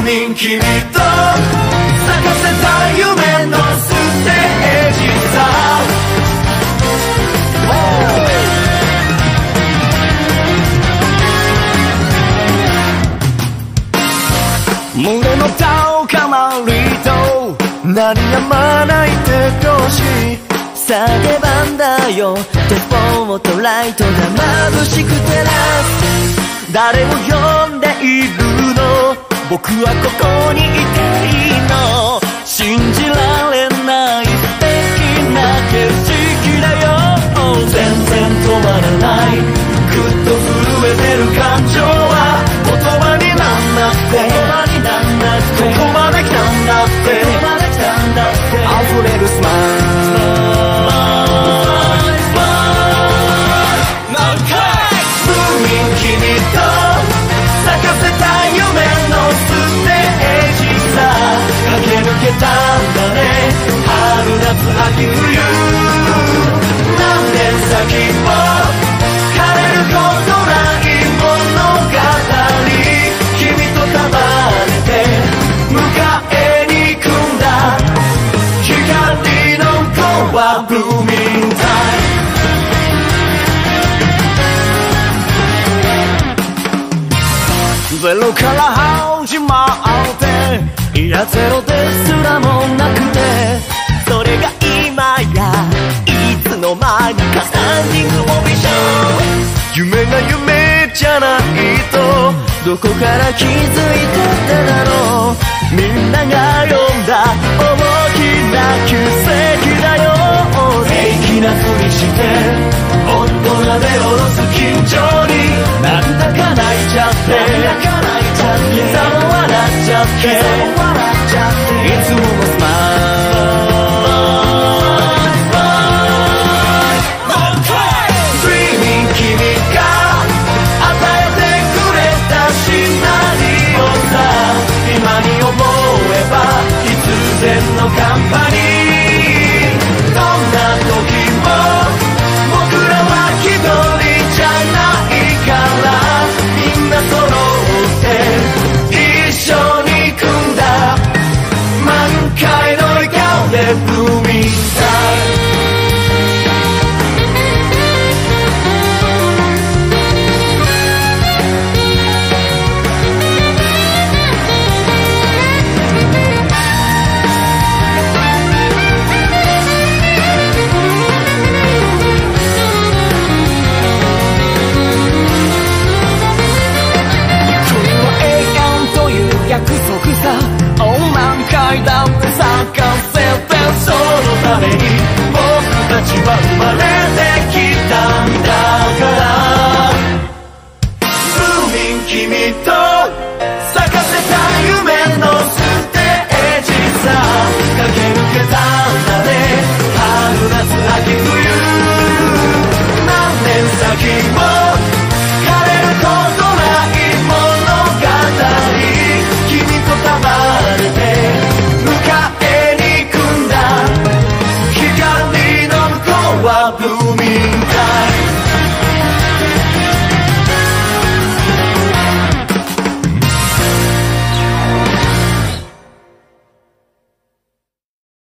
民君と咲かせた夢のステージさ。胸の高まりと鳴り止まない手拍子、さあ出番だよ、テスポートライトが眩しく照らす。誰を呼んでいるの、僕はここにいていいの、信じられない素敵な景色だよ。全然止まらない、ぐっと震えてる感情は言葉になんなくて、ここまで来たんだって、溢れるスマイル。たんだね、春夏秋冬、何年先も枯れることない物語、君と束ねて迎えに行くんだ、光の子はブルーミンタイム。ゼロから始まっていやゼロですらもなくて、それが今やいつの間にかスタンディングオベーション。夢が夢じゃないとどこから気づいてただろう、みんなが呼んだ大きな奇跡だよ。平気なふりして大人で下ろす緊張になんだか泣いちゃって、膝も笑っちゃって、いつものスマイル。Dreaming 君が与えてくれたシナリオさ、今に思えば必然のカンパニー、どんな時も僕らは一人じゃないから、みんな揃って一緒に組んだ満開の笑顔でブルーミンタイム。約束さ、満開だって咲かせて、そのために僕たちは生まれてきたんだから。ブルーミン君と咲かせた夢のステージさ、駆け抜けたんだね、春夏秋冬、何年先